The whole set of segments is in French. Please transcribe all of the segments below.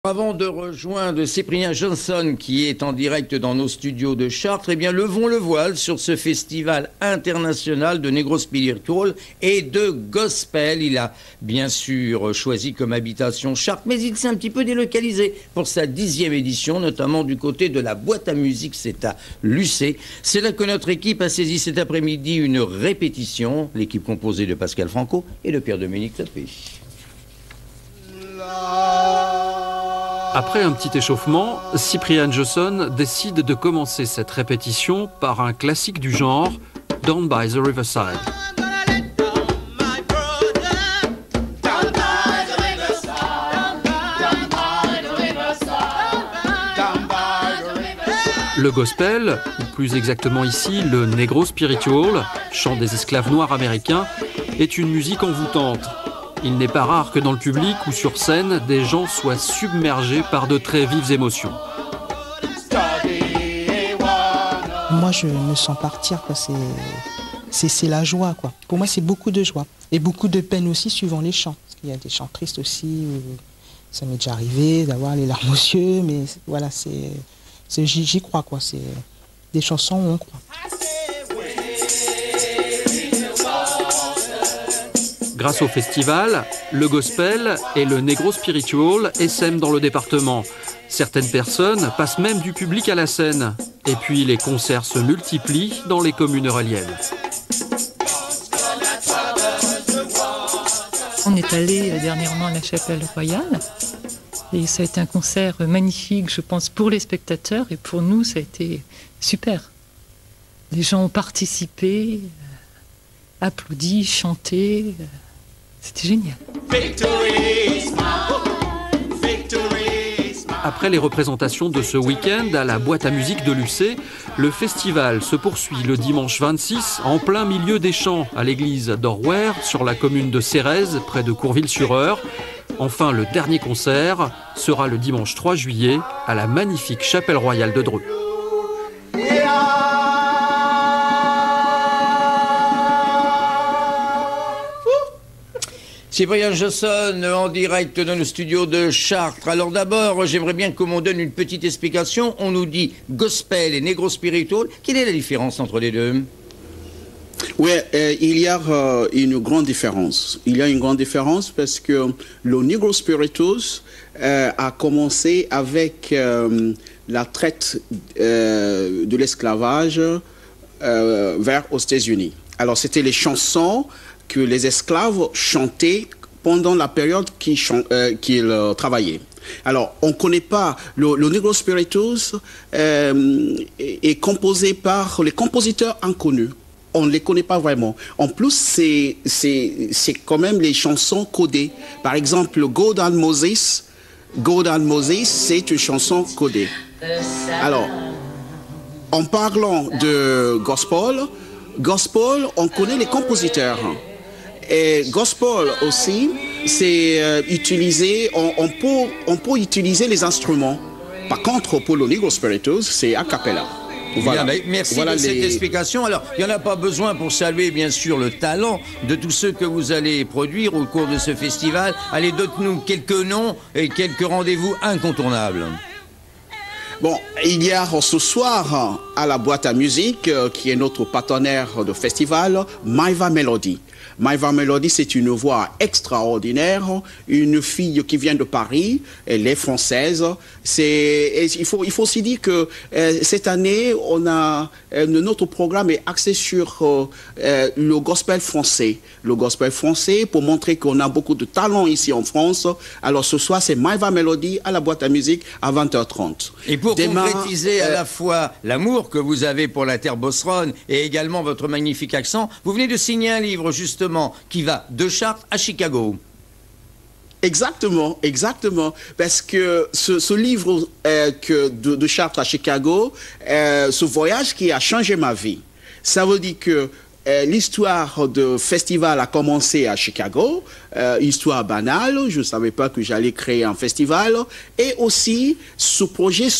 Avant de rejoindre Cyprien Johnson qui est en direct dans nos studios de Chartres, eh bien levons le voile sur ce festival international de Negro Spiritual et de Gospel. Il a bien sûr choisi comme habitation Chartres, mais il s'est un petit peu délocalisé pour sa 10e édition, notamment du côté de la boîte à musique, c'est à Lucé. C'est là que notre équipe a saisi cet après-midi une répétition, l'équipe composée de Pascal Franco et de Pierre-Dominique Tapé. Après un petit échauffement, Cyprien Johnson décide de commencer cette répétition par un classique du genre, Down by the Riverside. Le gospel, ou plus exactement ici le Negro Spiritual, chant des esclaves noirs américains, est une musique envoûtante. Il n'est pas rare que dans le public ou sur scène, des gens soient submergés par de très vives émotions. Moi, je me sens partir, quoi. C'est la joie, quoi. Pour moi, c'est beaucoup de joie. Et beaucoup de peine aussi, suivant les chants. Parce qu'il y a des chants tristes aussi. Où ça m'est déjà arrivé d'avoir les larmes aux yeux. Mais voilà, j'y crois, quoi. C'est des chansons où on croit. Grâce au festival, le gospel et le Negro Spiritual essaiment dans le département. Certaines personnes passent même du public à la scène. Et puis les concerts se multiplient dans les communes reliennes. On est allé dernièrement à la Chapelle Royale. Et ça a été un concert magnifique, je pense, pour les spectateurs. Et pour nous, ça a été super. Les gens ont participé, applaudi, chanté. C'était génial. Après les représentations de ce week-end à la boîte à musique de Lucé, le festival se poursuit le dimanche 26 en plein milieu des champs à l'église d'Orware sur la commune de Cérèze, près de Courville-sur-Eure. Enfin, le dernier concert sera le dimanche 3 juillet à la magnifique Chapelle Royale de Dreux. Cyprien Johnson en direct dans le studio de Chartres. Alors d'abord, j'aimerais bien qu'on m'en donne une petite explication. On nous dit gospel et negro spiritual. Quelle est la différence entre les deux? Oui, il y a une grande différence. Il y a une grande différence parce que le negro spiritual a commencé avec la traite de l'esclavage vers aux États-Unis. Alors c'était les chansons que les esclaves chantaient pendant la période qu'ils travaillaient. Alors, on ne connaît pas, le Negro Spirituals est composé par les compositeurs inconnus. On ne les connaît pas vraiment. En plus, c'est quand même les chansons codées. Par exemple, God and Moses, c'est une chanson codée. Alors, en parlant de gospel, on connaît les compositeurs. Et gospel aussi, c'est utilisé, on peut utiliser les instruments. Par contre, pour le Negro Spirituals, c'est a cappella. Voilà. Bien, merci de cette explication. Alors, il n'y en a pas besoin pour saluer, bien sûr, le talent de tous ceux que vous allez produire au cours de ce festival. Allez, donne-nous quelques noms et quelques rendez-vous incontournables. Bon, il y a ce soir à la boîte à musique, qui est notre partenaire de festival, Maiva Melody. Maiva Melody, c'est une voix extraordinaire, une fille qui vient de Paris, elle est française. Il faut aussi dire que cette année, notre programme est axé sur le gospel français. Le gospel français pour montrer qu'on a beaucoup de talent ici en France. Alors ce soir, c'est Maiva Melody à la boîte à musique à 20h30. Et pour concrétiser à la fois l'amour que vous avez pour la terre bosseronne et également votre magnifique accent, vous venez de signer un livre justement qui va de Chartres à Chicago. Exactement. Parce que ce livre de Chartres à Chicago, ce voyage qui a changé ma vie, ça veut dire que l'histoire de festival a commencé à Chicago, histoire banale, je ne savais pas que j'allais créer un festival, et aussi ce projet sur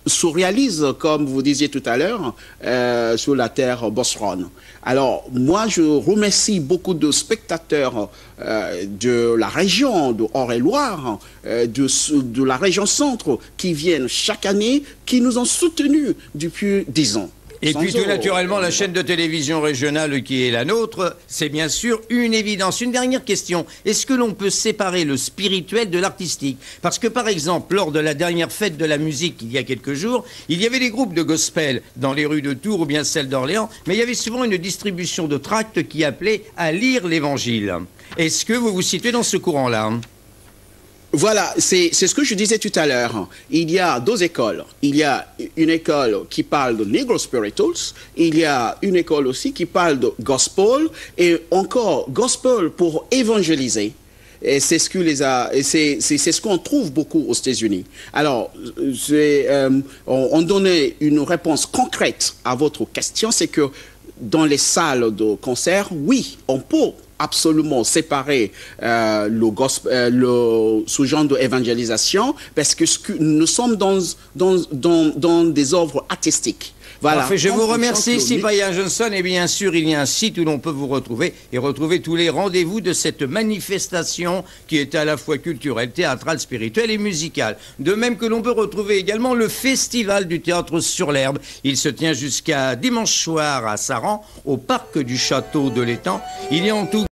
se réalise, comme vous disiez tout à l'heure, sur la terre bosrone. Alors, moi, je remercie beaucoup de spectateurs de la région de Eure-et-Loir, de la région centre, qui viennent chaque année, qui nous ont soutenus depuis 10 ans. Et puis tout naturellement, la chaîne de télévision régionale qui est la nôtre, c'est bien sûr une évidence. Une dernière question, est-ce que l'on peut séparer le spirituel de l'artistique? Parce que par exemple, lors de la dernière fête de la musique il y a quelques jours, il y avait des groupes de gospel dans les rues de Tours ou bien celles d'Orléans, mais il y avait souvent une distribution de tracts qui appelait à lire l'évangile. Est-ce que vous vous situez dans ce courant-là? Voilà, c'est ce que je disais tout à l'heure. Il y a deux écoles. Il y a une école qui parle de Negro Spirituals. Il y a une école aussi qui parle de Gospel. Et encore, Gospel pour évangéliser. Et c'est ce ce qu'on trouve beaucoup aux États-Unis. Alors, on donnait une réponse concrète à votre question, c'est que dans les salles de concert, oui, on peut absolument séparer ce genre d'évangélisation parce que nous sommes dans des œuvres artistiques. Voilà. Parfait, je vous remercie, Cyprien Johnson. Et bien sûr, il y a un site où l'on peut vous retrouver et retrouver tous les rendez-vous de cette manifestation qui est à la fois culturelle, théâtrale, spirituelle et musicale. De même que l'on peut retrouver également le Festival du Théâtre sur l'Herbe. Il se tient jusqu'à dimanche soir à Saran, au parc du Château de l'Étang. Il y a en tout